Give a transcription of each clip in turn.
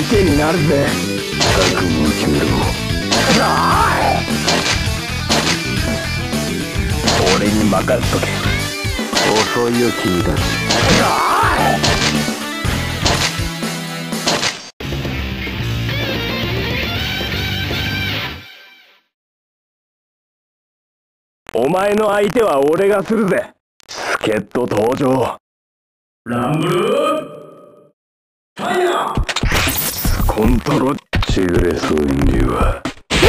けになるぜ。 覚悟を決めろ。 俺に任せとけ。 遅いよ君たち。 お前の相手は俺がするぜ。助っ人登場。 ランブルファイヤー。 コントロール。 しぐれそうには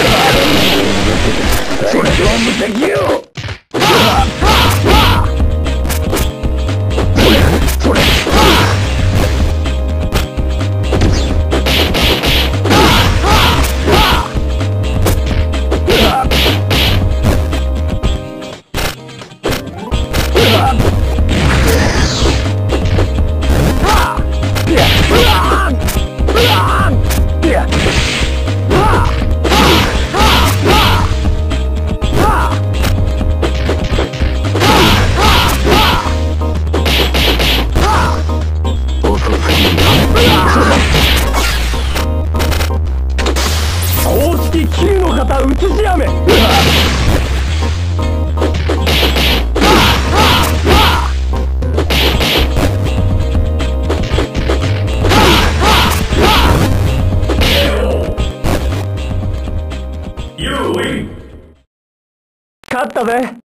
それは無敵よ。それ9の型映しやめ。勝ったぜ。